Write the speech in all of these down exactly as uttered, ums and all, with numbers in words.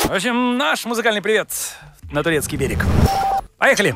В общем, наш музыкальный привет на турецкий берег. Поехали!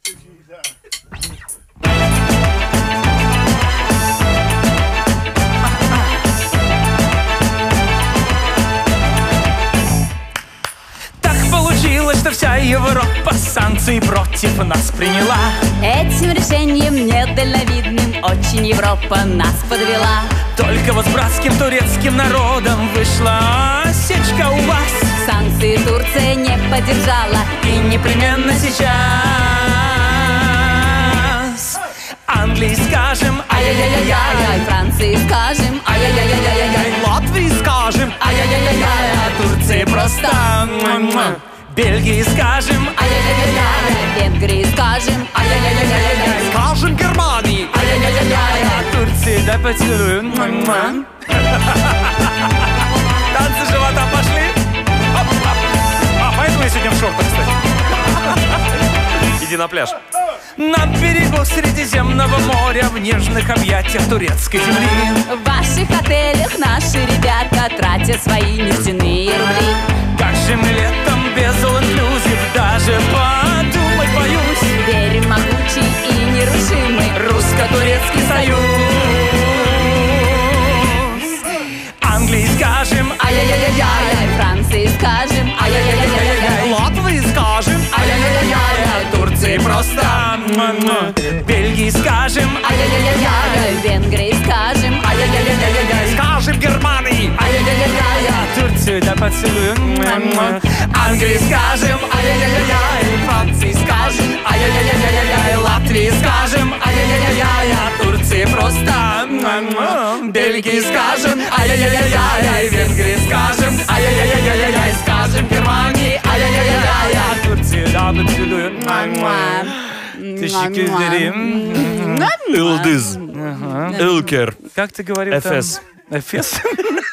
Получилось, что вся Европа санкции против нас приняла. Этим решением недальновидным очень Европа нас подвела. Только вот с братским турецким народом вышла осечка у вас. Санкции Турция не поддержала, и непременно сейчас Англии скажем ай-яй-яй-яй, Франции скажем ай-яй-яй-яй, Латвии скажем ай-яй-яй-яй, Турции просто Бельгии скажем ай-яй-яй-яй, Венгрии скажем ай-яй-яй-яй, скажем Германии ай-яй-яй-яй, Турции дай поцелуем. Танцы живота пошли. А поэтому я сегодня в шортах, кстати. Иди на пляж. На берегу Средиземного моря, в нежных объятиях турецкой земли. В ваших отелях наши ребята тратят свои нефтяные рубли. Как же мы летом без all-inclusive даже подумать боюсь. Верим в могучий и нерушимый русско-турецкий союз. Англии скажем ай-яй-яй-яй, Франции скажем ай-яй-яй-яй, Латвии скажем ай-яй-яй-яй, Турции просто Бельгии скажем ай-яй-яй-яй, Венгрии скажем ай-яй-яй-яй, скажем Германии ай-яй-яй-яй, Турцию да поцелуем. Англии скажем ай-яй-яй-яй, Франции скажем ай-яй-яй-яй, Латвии скажем ай-яй-яй-яй, Турции просто Бельгии скажем ай-яй-яй-яй, Венгрии скажем ай-яй-яй-яй, скажем Германии ай-яй-яй-яй, Турции да поцелуем. Teşekkür ederim. Yıldız. Ülker. Как ты говорил там? Эфес. Эфес?